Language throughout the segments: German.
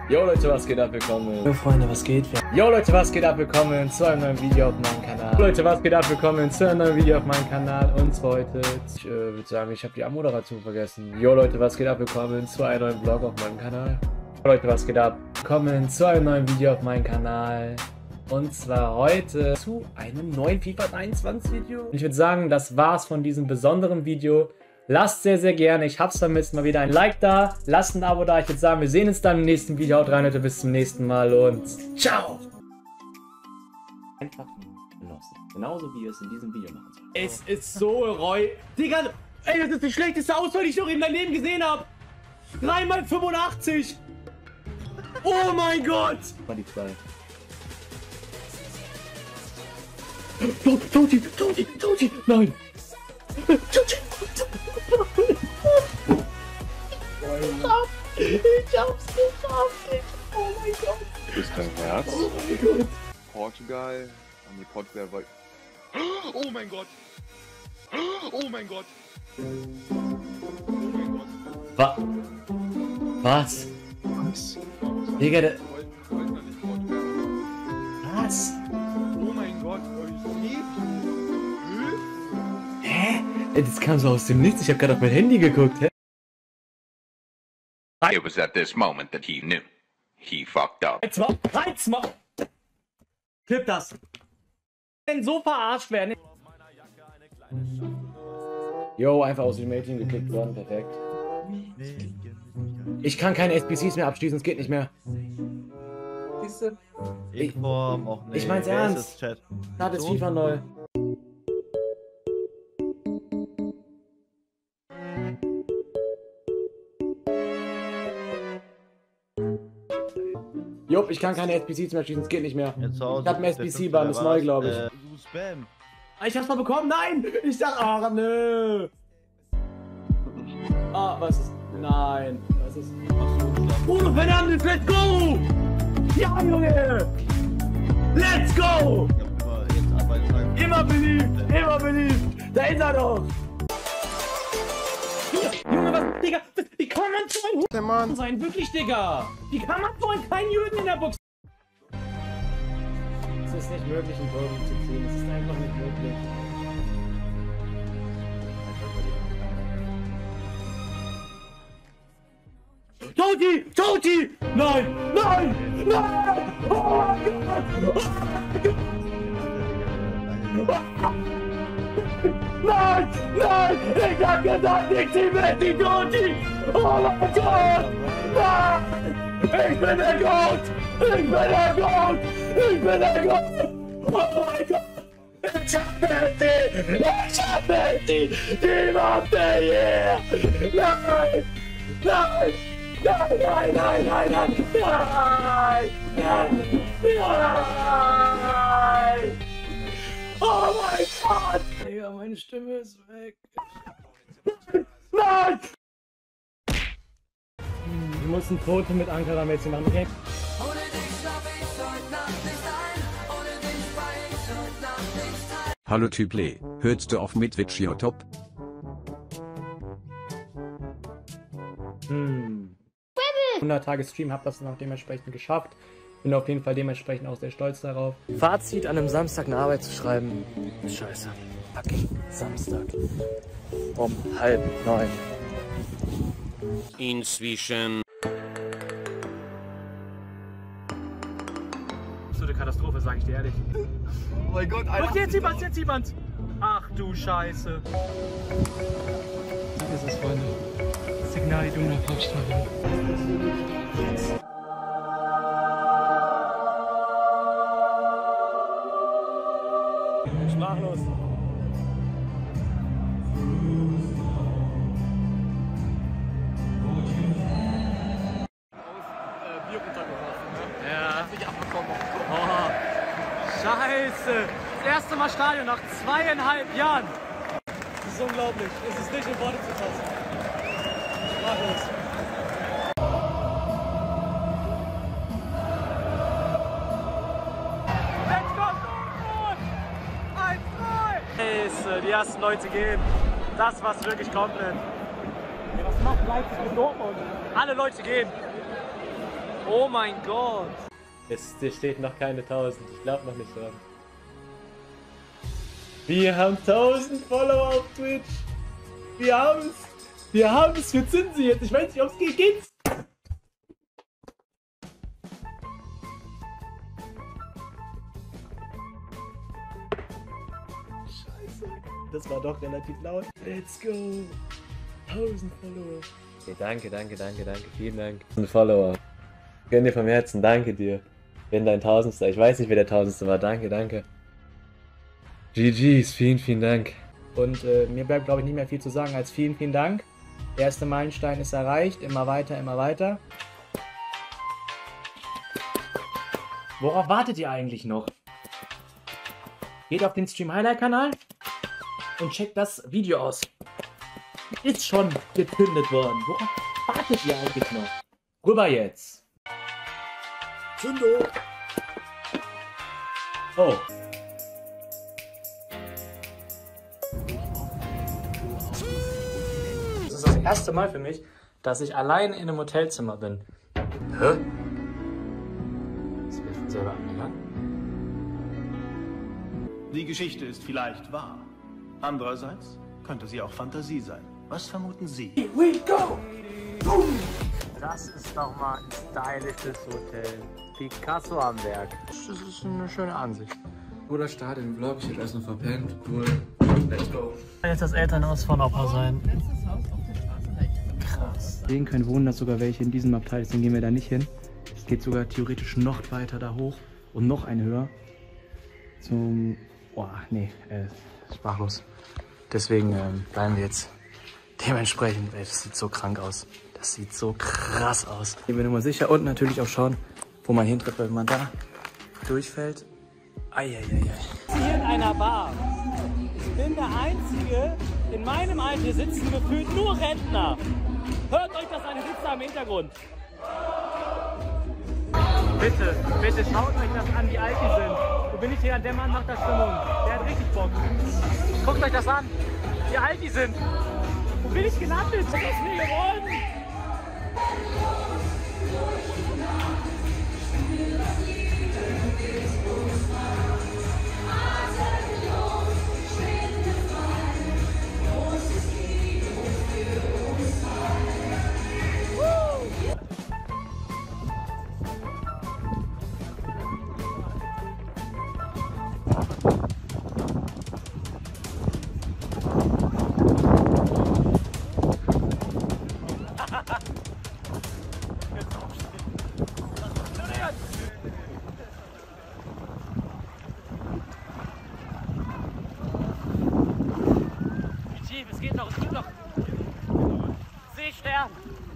Yo Leute, was geht ab? Willkommen. Yo Freunde, was geht? Yo Leute, was geht ab? Willkommen zu einem neuen Video auf meinem Kanal. Yo Leute, was geht ab? Willkommen zu einem neuen Video auf meinem Kanal. Und zwar heute, ich würde sagen, ich habe die Anmoderation vergessen. Yo Leute, was geht ab? Willkommen zu einem neuen Vlog auf meinem Kanal. Yo Leute, was geht ab? Willkommen zu einem neuen Video auf meinem Kanal. Und zwar heute zu einem neuen FIFA 23 Video. Und ich würde sagen, das war's von diesem besonderen Video. Lasst sehr, sehr gerne, ich hab's vermisst, mal wieder ein Like da, lasst ein Abo da. Ich würde sagen, wir sehen uns dann im nächsten Video. Haut rein, Leute, bis zum nächsten Mal und ciao! Einfach genossen. Genauso wie ihr es in diesem Video machen sollt. Es ist so Roy. Digga, ey, das ist die schlechteste Auswahl, die ich noch in meinem Leben gesehen habe. 3x85. Oh mein Gott! War die 2. Toti, nein! Ich hab's geschafft! Oh mein Gott! Ist dein Herz? Oh mein Gott! Portugal? Nee, Portugal war... Oh mein Gott! Oh mein Gott! Oh mein Gott! Was? Was? Digga, Ich wollte noch nicht Portugal. was? Oh mein Gott, euch lebt! Hä? Das kam so aus dem Nichts. Ich habe gerade auf mein Handy geguckt. Hä? It was at this moment that he knew. He fucked up. Reiz mal! Clip das! Denn so verarscht werden. Yo, einfach aus dem Mädchen geklickt worden. Perfekt. Ich kann keine SBCs mehr abschließen. Es geht nicht mehr. Siehste? Inform auch nicht. Ich mein's ernst. Da ist FIFA neu. Jupp, ich kann keine SBCs mehr schießen, es geht nicht mehr. Ich hab einen SBC-Ban, ist neu, glaube ich. Spam. Ich hab's mal bekommen, nein! Ich dachte, ach, nö! Ah, was ist? Nein, was ist? Bruno Fernandes, let's go! Ja, Junge! Let's go! Immer beliebt, immer beliebt! Da ist er doch! Junge, was, Digga, wie kann man so ein Hurensohn sein? Wirklich, Digga! Wie kann man so keinen Jürgen in der Box? Es ist nicht möglich, ein Tor zu ziehen. Es ist einfach nicht möglich. Toti! Nein! Oh mein Gott! Nein! Ich hab gesagt, ich zieh mit die Toti! Oh mein Gott! Nein! Ich bin der Gott! Oh mein Gott! Ich hab Messi! Die macht der hier! Nein! Oh mein Gott! Digga, meine Stimme ist weg. Nein! Wir mussten Foto mit Ankara-Mädchen machen, okay? Ohne dich schlaf ich heute Nacht nicht ein. Ohne dich war ich heute Nacht nicht ein. Hallo Typle, hörst du auf mit Top? 100 Tage Stream, hab das noch dementsprechend geschafft. Bin auf jeden Fall dementsprechend auch sehr stolz darauf. Fazit an einem Samstag eine Arbeit zu schreiben. Scheiße. Fucking Samstag. Um 8:30. Inzwischen. Absolute Katastrophe, sag ich dir ehrlich. Oh mein Gott, Alter! Und jetzt jemand! Ach du Scheiße. Das ist Freunde. Signal Iduna Hauptstraße. Sprachlos. Bier runtergeworfen, ne? Ja. Hab ich abbekommen. Oh. Scheiße. Das erste Mal Stadion nach 2,5 Jahren. Das ist unglaublich. Es ist nicht in Worte zu fassen. Sprachlos. Let's go, Dortmund! 1-3! Scheiße, die ersten Leute gehen. Das war's wirklich komplett. Was macht Leipzig mit Dortmund? Alle Leute gehen. Oh mein Gott. Es steht noch keine 1000. Ich glaube noch nicht dran. Wir haben 1000 Follower auf Twitch. Wir haben es. Wir haben es. Wir zünden sie jetzt. Ich weiß nicht, ob es geht. Geht's? Scheiße. Das war doch relativ laut. Let's go. 1000 Follower. Okay, danke. Vielen Dank. 1000 Follower. Gönn dir vom Herzen. Danke dir. Wenn dein 1000. Ich weiß nicht, wer der 1000. war. Danke. GG's. Vielen Dank. Und mir bleibt, glaube ich, nicht mehr viel zu sagen als vielen Dank. Der erste Meilenstein ist erreicht. Immer weiter. Worauf wartet ihr eigentlich noch? Geht auf den Stream Highlight Kanal und checkt das Video aus. Ist schon gezündet worden. Worauf wartet ihr eigentlich noch? Rüber jetzt. Zündo. Oh. Das ist das erste Mal für mich, dass ich alleine in einem Hotelzimmer bin. Hä? Ist mir von selber angegangen? Die Geschichte ist vielleicht wahr. Andererseits könnte sie auch Fantasie sein. Was vermuten Sie? Here we go! Boom! Das ist doch mal ein stylisches Hotel. Picasso am Werk. Das ist eine schöne Ansicht. Oder Start im Vlog, ich hätte erst noch verpennt. Cool. Let's go. Jetzt das Elternhaus von Opa sein. Krass. Sehen können, wohnen das sogar welche in diesem Abteil, deswegen gehen wir da nicht hin. Es geht sogar theoretisch noch weiter da hoch und noch ein höher. Zum... Boah, nee, sprachlos. Deswegen bleiben wir jetzt dementsprechend. Das sieht so krank aus. Das sieht so krass aus. Gehen wir nur mal sicher und natürlich auch schauen, wo man hintritt, wenn man da durchfällt. Eieiei. Hier in einer Bar. Ich bin der Einzige, in meinem Alter hier sitzen gefühlt nur Rentner. Hört euch das an, die sitzen am Hintergrund. Bitte schaut euch das an, wie alt die sind. Wo bin ich hier? Der Mann macht da Stimmung. Der hat richtig Bock. Guckt euch das an, wie alt die sind. Wo bin ich gelandet? Was ist mir geworden? Es geht noch, Seestern.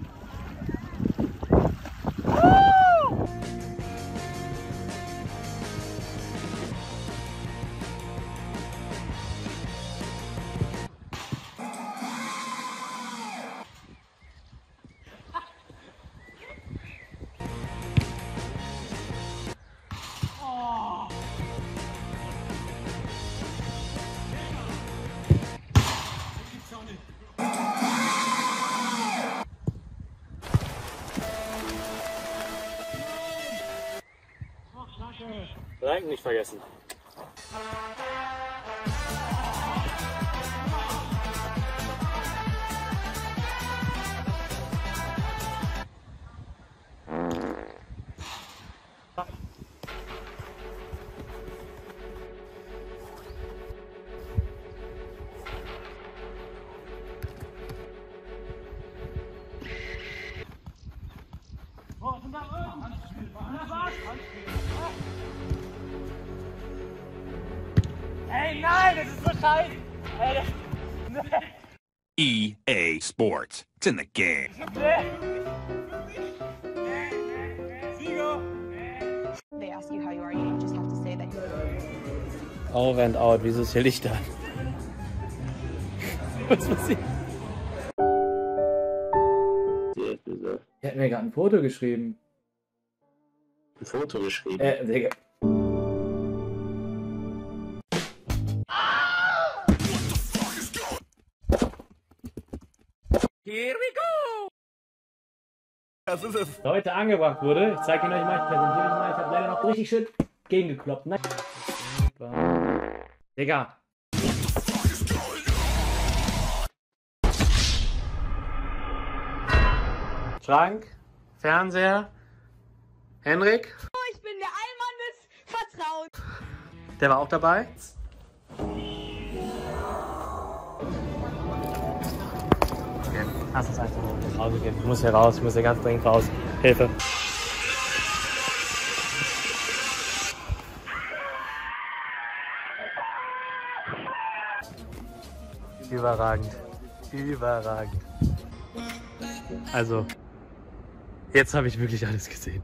Like nicht vergessen. Ey, nein, das ist so scheiße. Ey, EA Sports. It's in the game. They ask you how you are, you just have to say that you're... Over and out, wieso ist hier Licht an? Was passiert? Er hat mir gerade ein Foto geschrieben. Ein Foto geschrieben? Digga. Here we go! Das ist es. heute angebracht wurde. Ich zeige ihn euch mal, ich präsentiere ihn mal. Ich habe leider noch richtig schön gegengekloppt. Nein. Digga. Schrank, Fernseher, Henrik. Ich bin der Allmann des Vertrauens. Der war auch dabei. Okay, lass uns einfach nur nach Hause gehen. Ich muss hier raus, ich muss hier ganz dringend raus. Hilfe. Überragend. Überragend. Also, jetzt habe ich wirklich alles gesehen.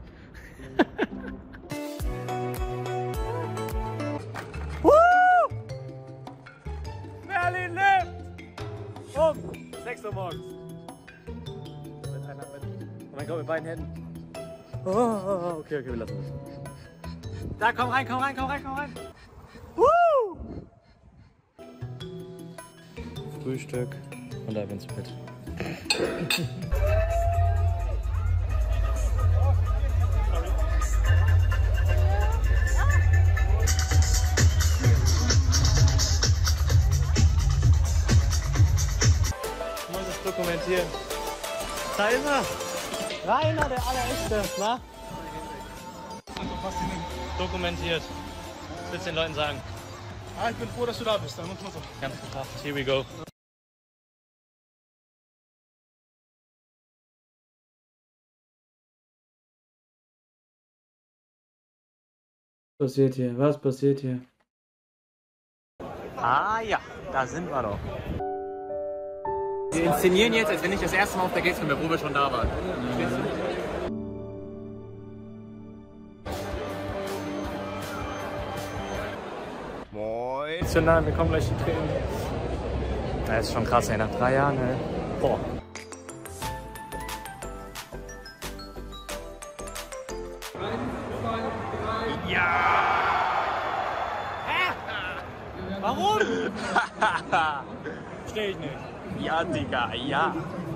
Berlin lebt! Um 6 Uhr morgens. Oh mein Gott, mit beiden Händen. Okay, wir lassen es. Da, komm rein, komm rein, komm rein, komm rein. Frühstück und da ins Bett. Ich muss es dokumentieren. Da ist er! Rainer, der Allerechte, na? Dokumentiert. Was willst du den Leuten sagen? Ah, ich bin froh, dass du da bist. Dann muss man so. Ganz geschafft. Here we go. Was passiert hier? Was passiert hier? Ah ja, da sind wir doch. Wir inszenieren jetzt, als wenn ich das erste Mal auf der Gamescom bin, wo wir schon da waren. Moin. Emotional, wir kommen gleich die Tränen. Das ist schon krass, ey, nach 3 Jahren, ey. Boah. Warum? Versteh ich nicht. Ja, Digga, ja.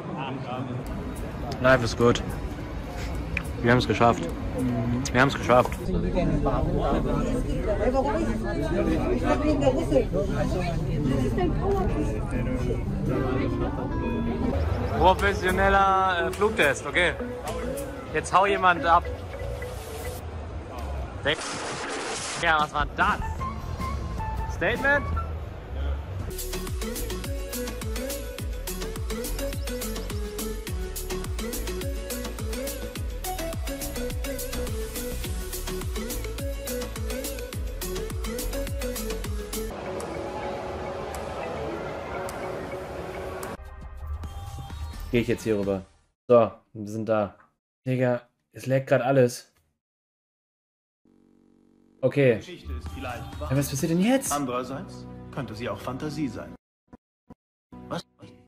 Life ist gut. Wir haben es geschafft. Wir haben es geschafft. Professioneller Flugtest, okay. Jetzt hau jemand ab. Ja, was war das? Statement? Gehe ich jetzt hier rüber. So, wir sind da. Digga, es leckt gerade alles. Okay. Geschichte ist vielleicht wahr. Ja, was passiert denn jetzt? Andererseits könnte sie auch Fantasie sein. Was?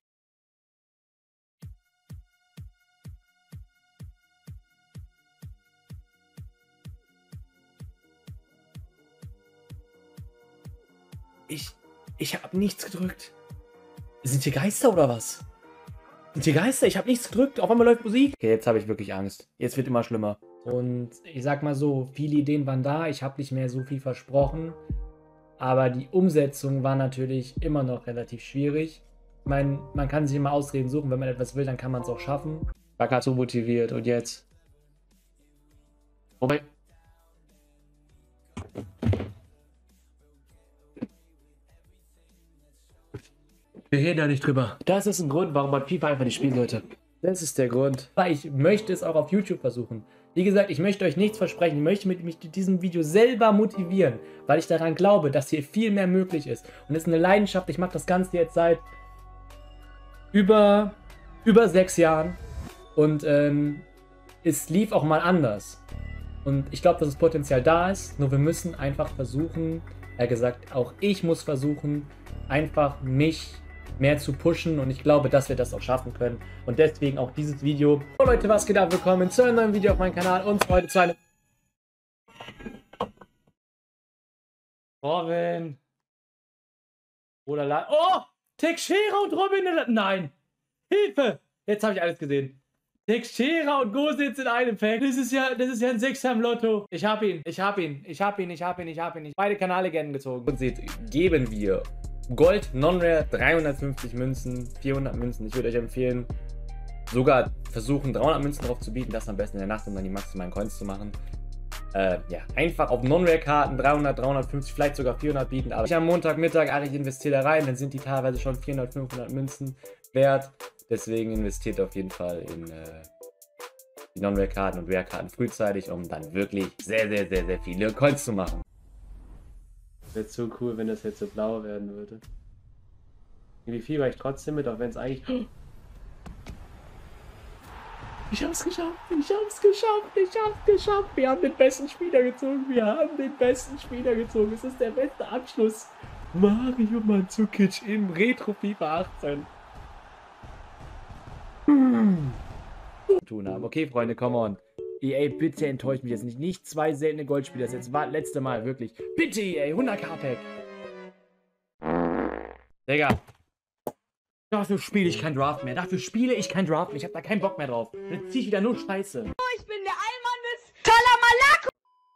Ich habe nichts gedrückt. Sind hier Geister oder was? Sind hier Geister? Ich habe nichts gedrückt. Auf einmal läuft Musik. Okay, jetzt habe ich wirklich Angst. Jetzt wird immer schlimmer. Und ich sag mal so, viele Ideen waren da. Ich habe nicht mehr so viel versprochen. Aber die Umsetzung war natürlich immer noch relativ schwierig. Ich meine, man kann sich immer Ausreden suchen. Wenn man etwas will, dann kann man es auch schaffen. Ich war gerade so motiviert. Und jetzt? Wobei... Wir reden da nicht drüber. Das ist ein Grund, warum man FIFA einfach nicht spielen sollte. Das ist der Grund. Ich möchte es auch auf YouTube versuchen. Wie gesagt, ich möchte euch nichts versprechen. Ich möchte mich mit diesem Video selber motivieren, weil ich daran glaube, dass hier viel mehr möglich ist. Und es ist eine Leidenschaft. Ich mache das Ganze jetzt seit über 6 Jahren. Und es lief auch mal anders. Und ich glaube, dass das Potenzial da ist. Nur wir müssen einfach versuchen, gesagt, auch ich muss versuchen, einfach mich mehr zu pushen, und ich glaube, dass wir das auch schaffen können. Und deswegen auch dieses Video. So Leute, was geht ab? Willkommen zu einem neuen Video auf meinem Kanal und heute zu einem... Robin. Oder oh! Texera und Robin. Nein! Hilfe! Jetzt habe ich alles gesehen. Texera und Gositz in einem Pack. Das ist ja ein Sechser im Lotto. Ich hab ihn. Beide Kanallegenden gezogen. Und seht, geben wir Gold, Non-Rare, 350 Münzen, 400 Münzen. Ich würde euch empfehlen, sogar versuchen, 300 Münzen drauf zu bieten. Das am besten in der Nacht, um dann die maximalen Coins zu machen. Ja, einfach auf Non-Rare-Karten 300, 350, vielleicht sogar 400 bieten. Aber ich am Montagmittag, ich investiere da rein, dann sind die teilweise schon 400, 500 Münzen wert. Deswegen investiert auf jeden Fall in die Non-Rare-Karten und Rare-Karten frühzeitig, um dann wirklich sehr, sehr, sehr, sehr viele Coins zu machen. Wäre so cool, wenn das jetzt so blau werden würde. Irgendwie fieber ich trotzdem mit, auch wenn es eigentlich... Ich hab's geschafft! Wir haben den besten Spieler gezogen! Es ist der beste Abschluss! Mario Mandzukic im Retro FIFA 18. Tun haben. Okay, Freunde, come on. EA, bitte enttäuscht mich jetzt nicht. Nicht 2 seltene Goldspieler. Das jetzt war das letzte Mal, wirklich. Bitte, EA, 100k-Pack. Digga. Dafür spiele ich kein Draft mehr. Ich hab da keinen Bock mehr drauf. Dann zieh ich wieder nur Scheiße. Ich bin der Allmann des Talamalako.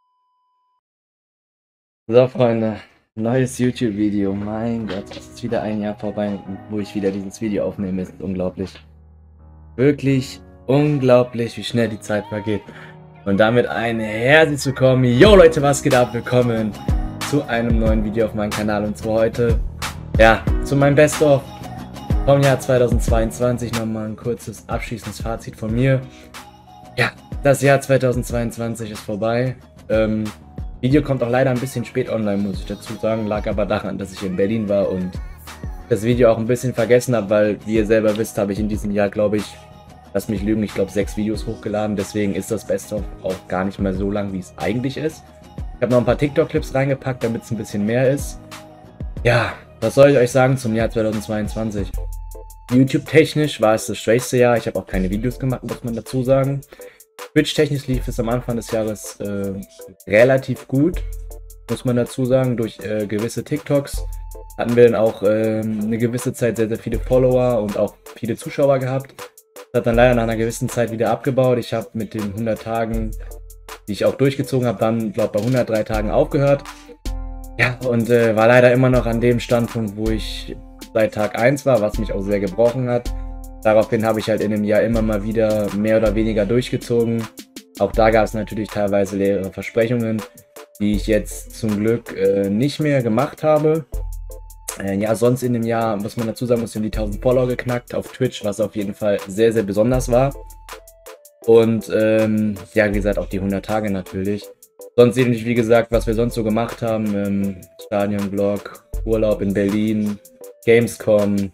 So, Freunde. Neues YouTube-Video. Mein Gott, es ist wieder ein Jahr vorbei, wo ich wieder dieses Video aufnehme. Es ist unglaublich. Wirklich unglaublich, wie schnell die Zeit vergeht. Und damit ein herzlich willkommen. Yo Leute, was geht ab? Willkommen zu einem neuen Video auf meinem Kanal. Und zwar heute, ja, zu meinem Best-of vom Jahr 2022. Nochmal ein kurzes abschließendes Fazit von mir. Ja, das Jahr 2022 ist vorbei. Video kommt auch leider ein bisschen spät online, muss ich dazu sagen. Lag aber daran, dass ich in Berlin war und das Video auch ein bisschen vergessen habe, weil, wie ihr selber wisst, habe ich in diesem Jahr, glaube ich, lass mich lügen, ich glaube 6 Videos hochgeladen. Deswegen ist das Best-of auch gar nicht mehr so lang, wie es eigentlich ist. Ich habe noch ein paar TikTok-Clips reingepackt, damit es ein bisschen mehr ist. Ja, was soll ich euch sagen zum Jahr 2022? YouTube-technisch war es das schwächste Jahr. Ich habe auch keine Videos gemacht, muss man dazu sagen. Twitch-technisch lief es am Anfang des Jahres relativ gut, muss man dazu sagen. Durch gewisse TikToks hatten wir dann auch eine gewisse Zeit sehr, sehr viele Follower und auch viele Zuschauer gehabt. Das hat dann leider nach einer gewissen Zeit wieder abgebaut. Ich habe mit den 100 Tagen, die ich auch durchgezogen habe, dann, glaube ich, bei 103 Tagen aufgehört. Ja, und war leider immer noch an dem Standpunkt, wo ich seit Tag 1 war, was mich auch sehr gebrochen hat. Daraufhin habe ich halt in dem Jahr immer mal wieder mehr oder weniger durchgezogen. Auch da gab es natürlich teilweise leere Versprechungen, die ich jetzt zum Glück nicht mehr gemacht habe. Ja, sonst in dem Jahr, muss man dazu sagen, die 1000 Follower geknackt auf Twitch, was auf jeden Fall sehr, sehr besonders war. Und ja, wie gesagt, auch die 100 Tage natürlich. Sonst seht ihr, wie gesagt, was wir sonst so gemacht haben. Stadion-Vlog, Urlaub in Berlin, Gamescom,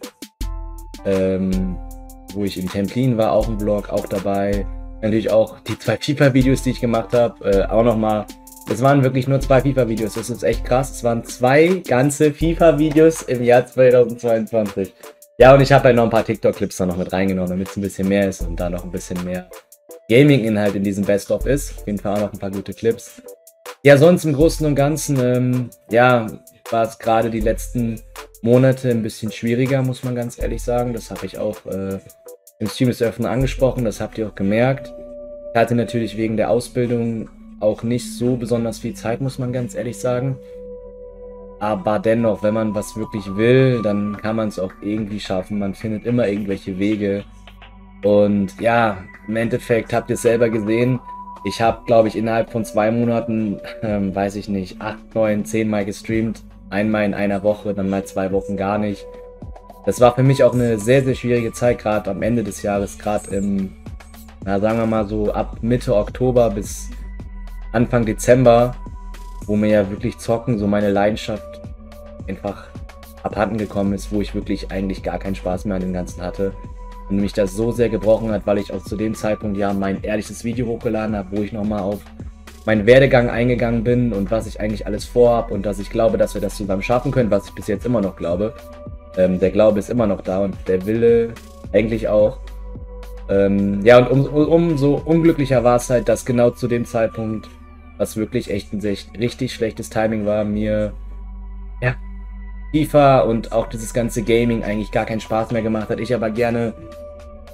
wo ich in Templin war, auch ein Vlog, auch dabei. Natürlich auch die 2 FIFA-Videos, die ich gemacht habe, auch nochmal. Es waren wirklich nur 2 FIFA-Videos, das ist echt krass. Es waren 2 ganze FIFA-Videos im Jahr 2022. Ja, und ich habe halt noch ein paar TikTok-Clips da noch mit reingenommen, damit es ein bisschen mehr ist und da noch ein bisschen mehr Gaming-Inhalt in diesem Best-of ist. Auf jeden Fall auch noch ein paar gute Clips. Ja, sonst im Großen und Ganzen, ja, war es gerade die letzten Monate ein bisschen schwieriger, muss man ganz ehrlich sagen. Das habe ich auch im Stream des Öfteren angesprochen, das habt ihr auch gemerkt. Ich hatte natürlich wegen der Ausbildung auch nicht so besonders viel Zeit, muss man ganz ehrlich sagen. Aber dennoch, wenn man was wirklich will, dann kann man es auch irgendwie schaffen. Man findet immer irgendwelche Wege. Und ja, im Endeffekt habt ihr es selber gesehen. Ich habe, glaube ich, innerhalb von 2 Monaten, weiß ich nicht, 8, 9, 10 Mal gestreamt. Einmal in einer Woche, dann mal 2 Wochen gar nicht. Das war für mich auch eine sehr, sehr schwierige Zeit, gerade am Ende des Jahres, gerade im, na, sagen wir mal so ab Mitte Oktober bis Anfang Dezember, wo mir ja wirklich Zocken, so meine Leidenschaft einfach abhanden gekommen ist, wo ich wirklich eigentlich gar keinen Spaß mehr an dem Ganzen hatte. Und mich das so sehr gebrochen hat, weil ich auch zu dem Zeitpunkt ja mein ehrliches Video hochgeladen habe, wo ich nochmal auf meinen Werdegang eingegangen bin und was ich eigentlich alles vorhabe und dass ich glaube, dass wir das zusammen schaffen können, was ich bis jetzt immer noch glaube. Der Glaube ist immer noch da und der Wille eigentlich auch. Ja, und umso unglücklicher war es halt, dass genau zu dem Zeitpunkt, was wirklich echt ein richtig schlechtes Timing war, mir ja, FIFA und auch dieses ganze Gaming eigentlich gar keinen Spaß mehr gemacht hat. Ich aber gerne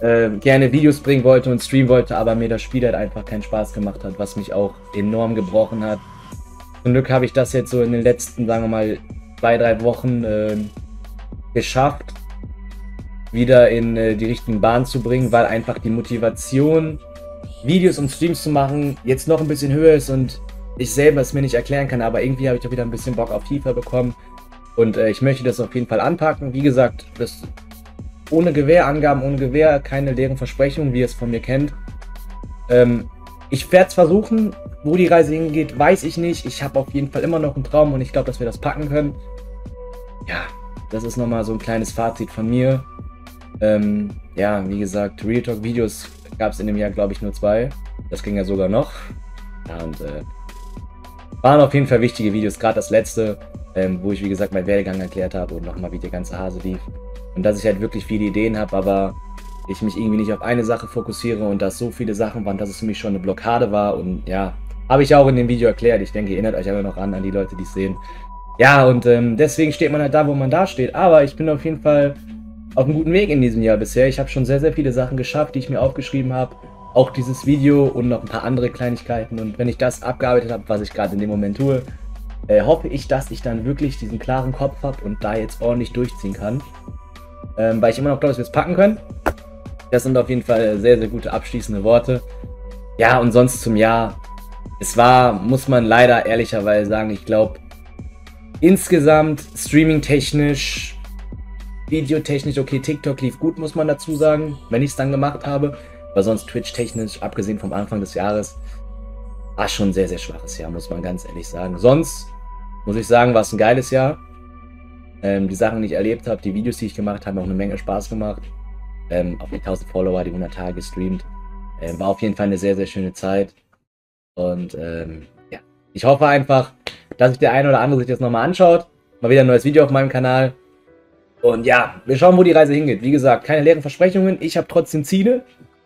gerne Videos bringen wollte und streamen wollte, aber mir das Spiel halt einfach keinen Spaß gemacht hat, was mich auch enorm gebrochen hat. Zum Glück habe ich das jetzt so in den letzten, sagen wir mal, 2-3 Wochen geschafft, wieder in die richtigen Bahnen zu bringen, weil einfach die Motivation, Videos und Streams zu machen, jetzt noch ein bisschen höher ist und ich selber es mir nicht erklären kann, aber irgendwie habe ich auch wieder ein bisschen Bock auf FIFA bekommen und ich möchte das auf jeden Fall anpacken. Wie gesagt, das ohne Gewehr, Angaben ohne Gewehr, keine leeren Versprechungen, wie ihr es von mir kennt. Ich werde es versuchen, wo die Reise hingeht, weiß ich nicht. Ich habe auf jeden Fall immer noch einen Traum und ich glaube, dass wir das packen können. Ja, das ist nochmal so ein kleines Fazit von mir. Ja, wie gesagt, Real Talk Videos gab es in dem Jahr, glaube ich, nur 2. Das ging ja sogar noch. Ja, und waren auf jeden Fall wichtige Videos, gerade das letzte, wo ich, wie gesagt, meinen Werdegang erklärt habe und nochmal, wie der ganze Hase lief. Und dass ich halt wirklich viele Ideen habe, aber ich mich irgendwie nicht auf eine Sache fokussiere und dass so viele Sachen waren, dass es für mich schon eine Blockade war. Und ja, habe ich auch in dem Video erklärt. Ich denke, ihr erinnert euch aber noch an die Leute, die es sehen. Ja, und deswegen steht man halt da, wo man da steht. Aber ich bin auf jeden Fall auf einem guten Weg in diesem Jahr bisher. Ich habe schon sehr, sehr viele Sachen geschafft, die ich mir aufgeschrieben habe. Auch dieses Video und noch ein paar andere Kleinigkeiten. Und wenn ich das abgearbeitet habe, was ich gerade in dem Moment tue, hoffe ich, dass ich dann wirklich diesen klaren Kopf habe und da jetzt ordentlich durchziehen kann. Weil ich immer noch glaube, dass wir es packen können. Das sind auf jeden Fall sehr, sehr gute abschließende Worte. Ja, und sonst zum Jahr. Es war, muss man leider ehrlicherweise sagen, ich glaube, insgesamt streaming-technisch, videotechnisch, okay, TikTok lief gut, muss man dazu sagen, wenn ich es dann gemacht habe. Aber sonst Twitch-technisch, abgesehen vom Anfang des Jahres, war schon ein sehr, sehr schwaches Jahr, muss man ganz ehrlich sagen. Sonst, muss ich sagen, war es ein geiles Jahr. Die Sachen, die ich erlebt habe, die Videos, die ich gemacht habe, haben auch eine Menge Spaß gemacht. Auf die 1000 Follower, die 100 Tage gestreamt. War auf jeden Fall eine sehr, sehr schöne Zeit. Und ja, ich hoffe einfach, dass sich der eine oder andere sich das nochmal anschaut. Mal wieder ein neues Video auf meinem Kanal. Und ja, wir schauen, wo die Reise hingeht. Wie gesagt, keine leeren Versprechungen. Ich habe trotzdem Ziele.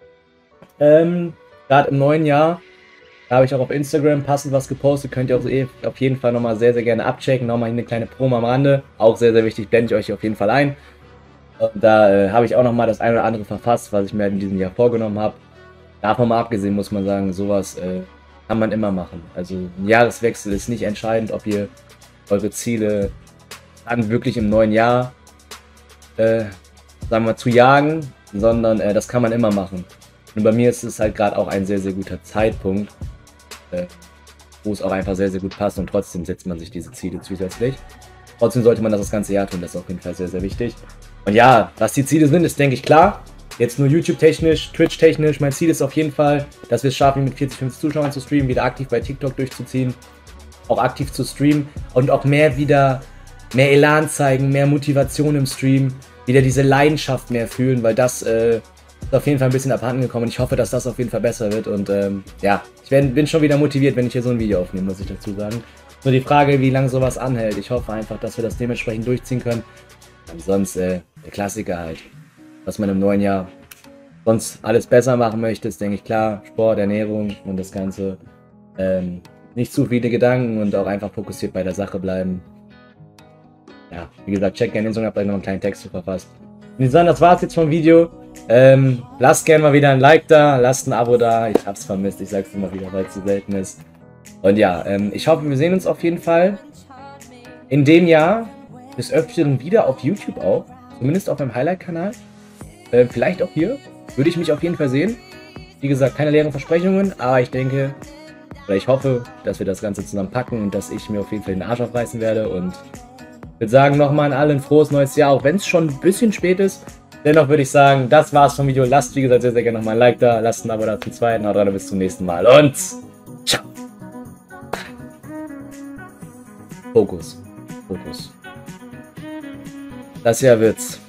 Gerade im neuen Jahr. Da habe ich auch auf Instagram passend was gepostet. Könnt ihr auch auf jeden Fall nochmal sehr, sehr gerne abchecken. Nochmal eine kleine Promo am Rande. Auch sehr, sehr wichtig. Blende ich euch auf jeden Fall ein. Und da habe ich auch nochmal das eine oder andere verfasst, was ich mir in diesem Jahr vorgenommen habe. Davon mal abgesehen muss man sagen, sowas kann man immer machen. Also ein Jahreswechsel ist nicht entscheidend, ob ihr eure Ziele dann wirklich im neuen Jahr, sagen wir mal, zu jagen, sondern das kann man immer machen. Und bei mir ist es halt gerade auch ein sehr, sehr guter Zeitpunkt, wo es auch einfach sehr, sehr gut passt und trotzdem setzt man sich diese Ziele zusätzlich. Trotzdem sollte man das ganze Jahr tun, das ist auf jeden Fall sehr, sehr wichtig. Und ja, was die Ziele sind, ist, denke ich, klar. Jetzt nur YouTube-technisch, Twitch-technisch. Mein Ziel ist auf jeden Fall, dass wir es schaffen, mit 40, 50 Zuschauern zu streamen, wieder aktiv bei TikTok durchzuziehen, auch aktiv zu streamen und auch mehr Elan zeigen, mehr Motivation im Stream, wieder diese Leidenschaft mehr fühlen, weil das ist auf jeden Fall ein bisschen abhanden gekommen und ich hoffe, dass das auf jeden Fall besser wird. Und ja, ich bin schon wieder motiviert, wenn ich hier so ein Video aufnehme, muss ich dazu sagen. Nur die Frage, wie lange sowas anhält. Ich hoffe einfach, dass wir das dementsprechend durchziehen können. Ansonsten der Klassiker halt, was man im neuen Jahr sonst alles besser machen möchte, ist, denke ich, klar, Sport, Ernährung und das Ganze. Nicht zu viele Gedanken und auch einfach fokussiert bei der Sache bleiben. Ja, wie gesagt, checkt gerne Instagram, habt euch noch einen kleinen Text zu verfasst. Und das war's jetzt vom Video. Lasst gerne mal wieder ein Like da, lasst ein Abo da. Ich hab's vermisst, ich sag's immer wieder, weil es so selten ist. Und ja, ich hoffe, wir sehen uns auf jeden Fall in dem Jahr des Öfteren wieder auf YouTube auch. Zumindest auf meinem Highlight-Kanal. Vielleicht auch hier. Würde ich mich auf jeden Fall sehen. Wie gesagt, keine leeren Versprechungen, aber ich denke, oder ich hoffe, dass wir das Ganze zusammen packen und dass ich mir auf jeden Fall den Arsch aufreißen werde. Und ich würde sagen, nochmal an alle ein frohes neues Jahr, auch wenn es schon ein bisschen spät ist. Dennoch würde ich sagen, das war's vom Video. Lasst, wie gesagt, sehr, sehr gerne nochmal ein Like da, lasst ein Abo da zum zweiten. Haut rein, bis zum nächsten Mal und ciao. Fokus. Das Jahr wird's.